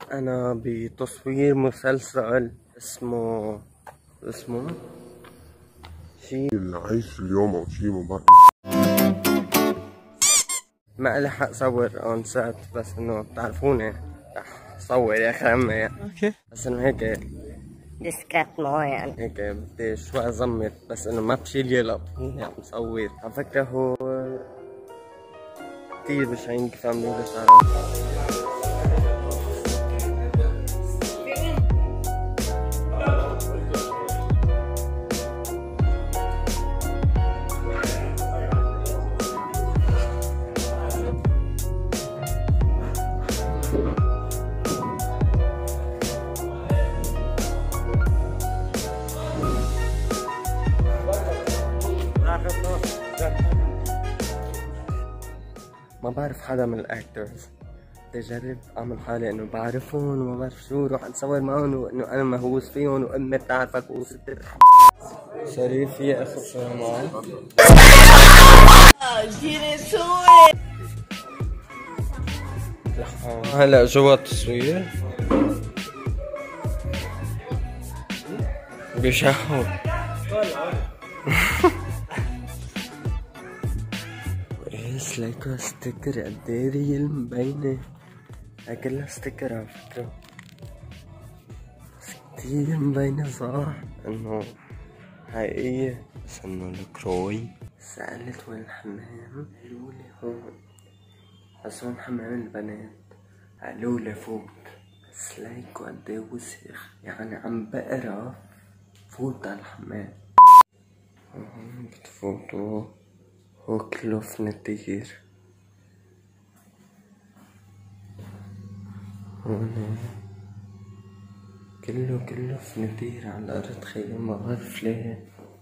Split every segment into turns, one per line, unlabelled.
أنا بتصوير مسلسل اسمه شي
اللي عايش اليوم او شي ما
ما إلي حق صور اون سات، بس انه بتعرفوني رح صور يا اخي عمي يعني. اوكي بس انه هيك
ديسكريتمون يعني
هيك بدي شوي ازمت، بس انه ما بشيل يلب يعني عم صور. على فكرة هو كتير بشعين كيف عملوا لي شعرات. ما بعرف حدا من الاكترز، بدي اجرب اعمل حالي انه بعرفهم وما بعرف شو، روح اتصور معهم وانه انا مهووس فيهم وامي بتعرفك وستر. شريف يا اخي شو معك؟ هلا جوا التصوير بيشهوا ايش ليكو ستيكر قديري المبينة، هاي كلها ستيكر على فكرة، بس كتير مبينة صح انه حقيقية، بس انه الكروي. سألت وين الحمام؟ قالولي هون، بس هون حمام البنات، قالولي فوت، بس ليكو قديه وسخ، يعني عم بقرا فوت على الحمام. هون بتفوتوا هو كله فنتير، هون كله فنتير على الأرض. تخيل ما بعرف ليه.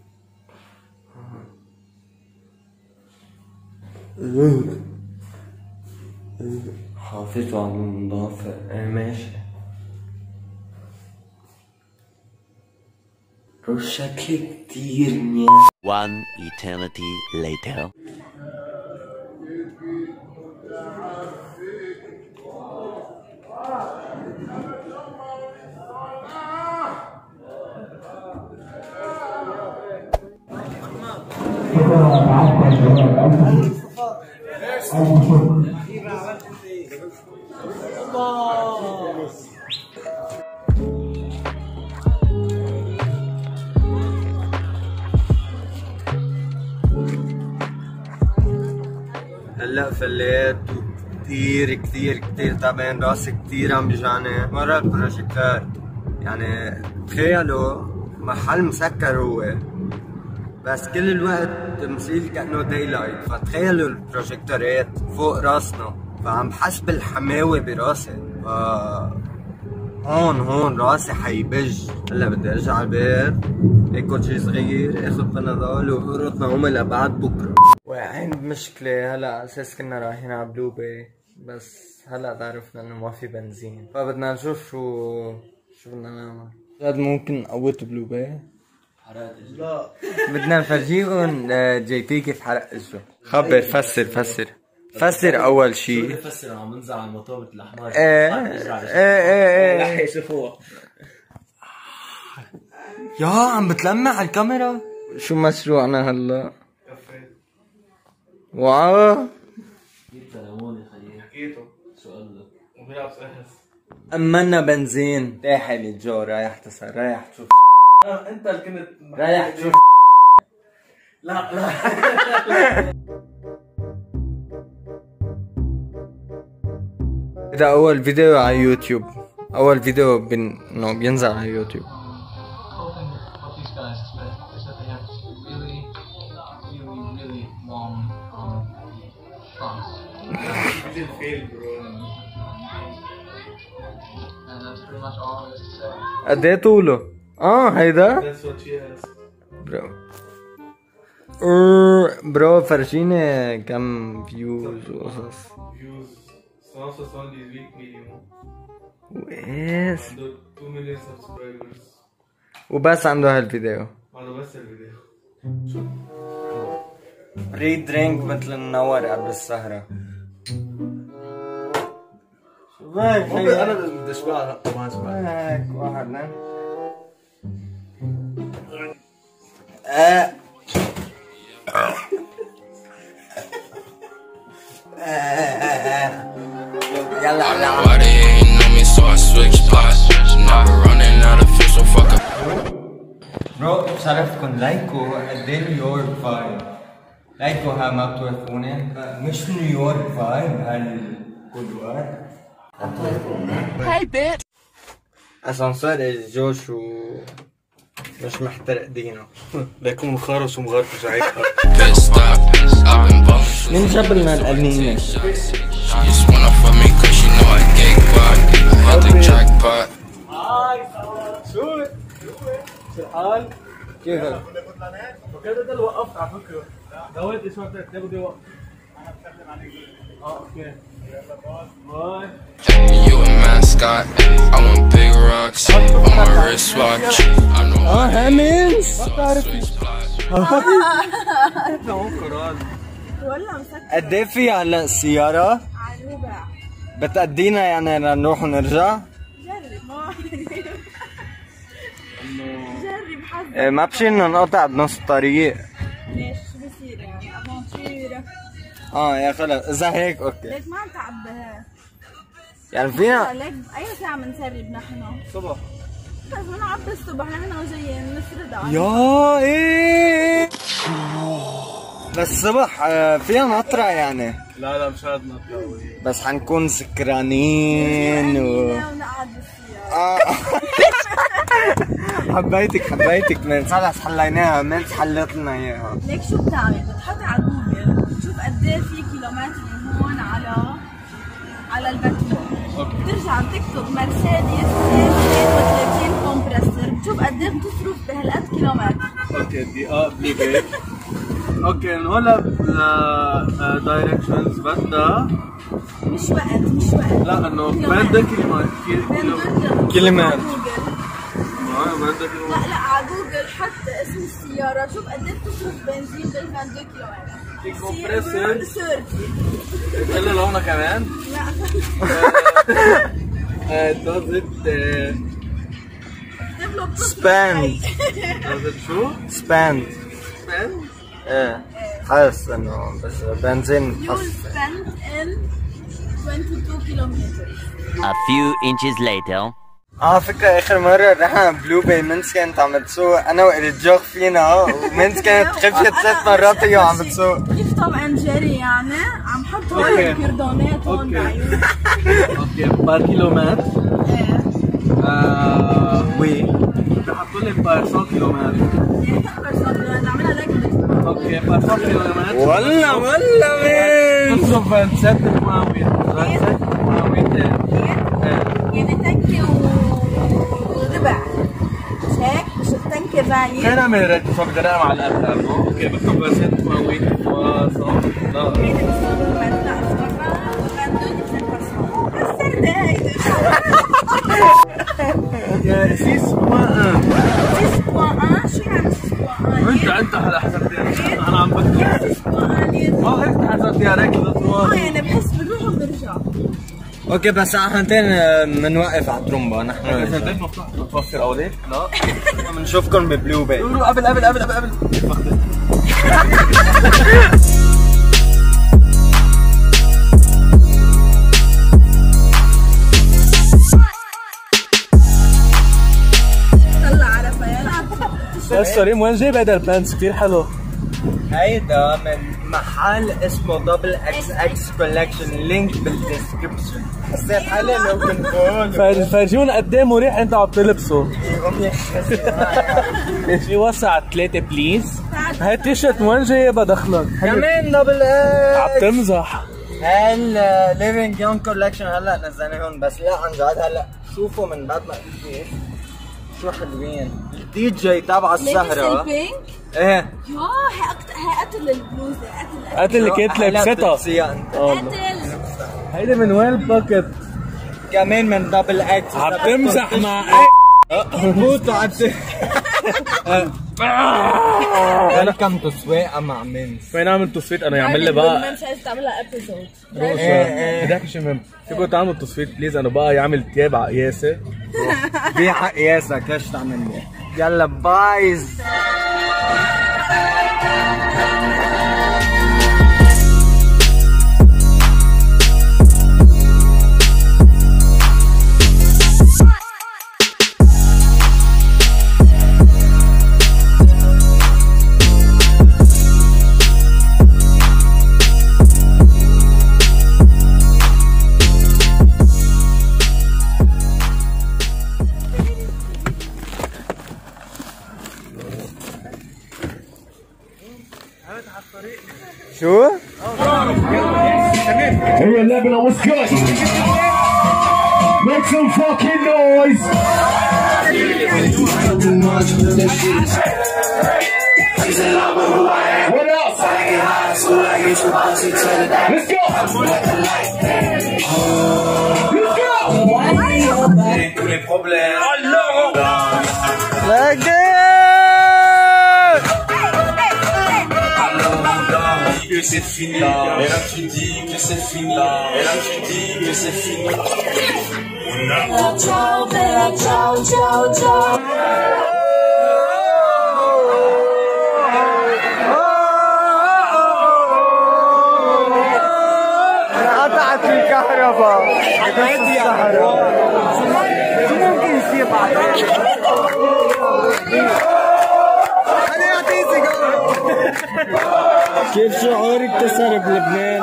حافظوا على النظافة. ماشي شكلي كتير منيح.
One eternity later.
هلا فليت كتير تعبان، راسي كتير عم بيجعني ورا البروجيكتور. يعني تخيلوا محل مسكر هو، بس كل الوقت تمثيل كأنه دايلايت، فتخيلوا البروجيكتورات فوق راسنا، فعم بحس بالحماوة براسي، هون راسي حيبج. هلا بدي ارجع على البيت اكل شي صغير، اخذ بنادول وقرط نومي لبعد بكره. واقعين بمشكلة هلا، على اساس كنا رايحين على بلو باي، بس هلا تعرفنا انه ما في بنزين، فبدنا نشوف شو بدنا نعمل. جد ممكن نقوت بلو باي؟ لا بدنا نفرجيكم جي بي كيف حرق اجره. خبر، فسر اول شيء.
شو بفسر؟ عم ننزل على المطابة الاحمر.
ايه
رح يشوفوها.
يا عم بتلمع على الكاميرا. شو مشروعنا هلا؟ كفيت. واو
جبت ليمون يا خليل. حكيته شو قال لك؟ وبيلعب سهس.
أمنا بنزين تاحل الجو، رايح تشوف.
انت اللي كنت
رايح تشوف.
لا
ده أول فيديو على يوتيوب، أول فيديو إنه بينزل على يوتيوب. قد ايه طوله؟ هيدا؟ برو فرجيني كم فيوز وقصص. وايش؟
عنده 2 مليون سبسكرايبرز
وبس عنده هالفيديو.
هذا بس الفيديو.
بري درينك مثل النور قبل السهرة.
انا بدي اشبعها ما اشبعها.
هيك واحدنا. يلا يلا. برو بشرفكن لايكو قد ايه نيويورك فايب. لايكو ها ما بتوافقوني؟ مش نيويورك فايب هالقدوات. هاي بيت اسانسير جوش و مش محترق دينه.
ليكون مخرص ومغرفش عيكها.
مين جاب لنا القنينة؟
شو الحال؟
كيفك؟
وكذا ده اللي وقفت على فكره. دويت ايش وقت تاخد يوقف. انا بسلم عليك. اوكي. باي.
You a mascot. I want big rocks on my wristwatch. I know.
همينز
ما بتعرفي.
والله مسكر
قد ايه في هلا السيارة؟
على الربع.
بتأدينا يعني نروح ونرجع؟
جرب ما جرب حظك.
ما بشي انه نقطع بنص الطريق.
ليش شو بصير يعني افونتير؟
يا خلص اذا هيك اوكي.
ليك ما عم تعبها.
يعني فينا
ليك اي ساعة بنسرب نحن؟
صبح.
بس بنعبي الصبح نحن وجايين نسرد على
يا ايه بس صبح فيها نطرة يعني.
لا مش هاد نطلع.
بس حنكون سكرانين
ونقعد بالسيارة.
حبيتك من خلص حليناها من حلت لنا اياها.
ليك شو بتعمل؟ بتحط على جوجل بتشوف قد ايه في كيلومتر هون على البترول. بترجع بتكتب مرسيدس 33 كومبرسر بتشوف قد ايه بتصرف بهالقد كيلومتر.
اوكي دقيقة بليبيت. اوكي هلا دايركشنز بدها
مش وقت
لا انه بدها
كلمات.
لا على جوجل حط اسم السيارة شوف قد ايه بتصرف بنزين بال 22 كيلومتر.
في كومبريسور
سيرفي.
كله لونه كمان.
لا
does it
سباند.
does it شو؟
سباند.
spend؟
ايه حاسس انه بس بنزين
fuel spent in 22 كيلومتر.
A few inches later.
فكرة اخر مرة رحنا بلو باي منس كانت عم بتسوق انا وإرجاق فينا ومنس كانت خفيت 3 مرات هي وعم بتسوق.
كيف طبعا جري يعني عم حط هون الكردونات هون بعيون.
اوكي بار كيلومتر.
ايه
وي
بحطوا لي بار 100 كيلومتر.
نعملها لك.
اوكي بار 100 كيلومتر.
والله مين
تصرف 27 مواويل. 27 مواويل.
يعني تنكي وربع مش هيك؟ مش التنكي الراني.
خلينا نعمل ريد صوب بدنا مع الارقام. اوكي بكتب 27 مواويل وصوب. لا
يعني بصير بدنا اشتغل وبندوق 5%.
يا 6.1
6.1 شو يعني 6.1؟
انت هلا حسبتيها انا عم بكتب
6.1
ما هيك حسبتيها ركض
يعني بحس بنروح وبنرجع.
اوكي بس ساعتين بنوقف على الترومبا نحن.
سنتين مفتوح بتوفر اولاد؟ لا
بنشوفكم ببلو باي.
قبل
طلع على رافائيل.
بس سوري وين جايب هذا البانس كثير حلو.
هيدا من محل اسمه دبل اكس اكس كولكشن لينك بالديسكربشن. حسيت حالي لو كنت بقول
فرجونا قد ايه مريح انت عم تلبسه.
امي
في وسع 3 بليز. هاي التيشيرت وين جايبها دخلك؟
كمان دبل اكس
عم تمزح.
هالليفينج يونج كولكشن هلا نزلناهم بس لا عن جد هلا شوفوا من بعد ما قلت شو حلوين. الدي جي تبع السهرة.
البينك؟
ايه
يا هي قتل البلوزة
قتل اللي كنت لابستها.
قتل.
هيدي من وين الباكت؟
كمان من دبل اكس.
عم تمزح مع
بوتو عم ويلكم تو سواقه مع منس.
فين عامل تصويت انا يعمل لي بقى.
منس عايز تعملها ابيسود.
بدك شيء مهم. فيكم تعملوا تصويت بليز انا بقى يعمل تياب على قياسه.
دي حق قياسك ليش تعمل لي؟ يلا بايز. شو؟
Hey, Lebanon, what's good? Make some fucking noise! What else? Let's go!
Let's go!
Que c'est fini, et là tu dis que c'est fini, et là tu dis que c'est fini.
قطعت الكهرباء. شو ممكن يصير بعدين؟ كيف شعورك كسر بلبنان؟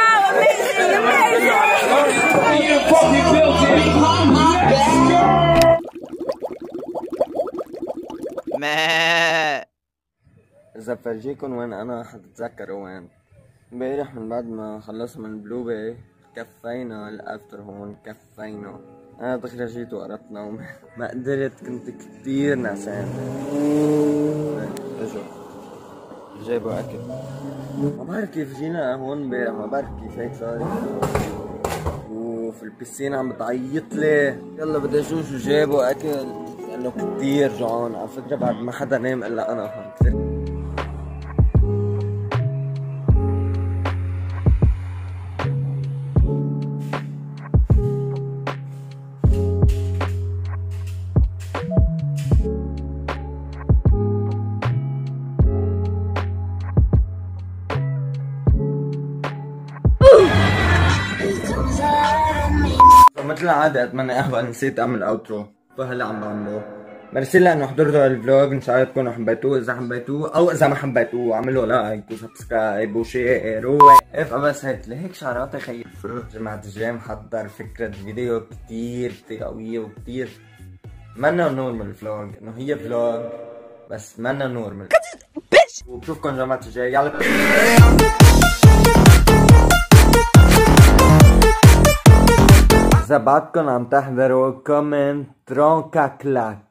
إذا فرجيكم وين أنا حتتذكروا وين. امبارح من بعد ما خلصنا من بلو باي كفينا الافتر هون كفينا. أنا دغري جيت وقربت نوم ما قدرت كنت كتير نعسان. اجوا جايبوا أكل. ما بعرف كيف جينا هون امبارح، ما بعرف كيف هيك صار. وفي البسين عم بتعيط لي يلا بدي اشوف شو جابوا أكل لأنه كتير جوعان. على فكرة بعد ما حدا نام إلا أنا هون كتير. مثل العادة اتمنى قهوة نسيت اعمل اوترو فهلا عم بعمله. ميرسي لانه حضرتوا الفلوج، ان شاء الله تكونوا حبيتوه. اذا حبيتوه او اذا ما حبيتوه اعملوا لايك وسبسكرايب وشير بس هيك لهيك شعراتي خيي. جماعة الجاي محضر فكرة فيديو كتير قوية وكتير منا نورمال فلوج، انه هي فلوج بس منا نورمال. وبشوفكم جماعة الجاي. يلا إذا بعدكن عم تحضروا كومنت ترونكا كلاك.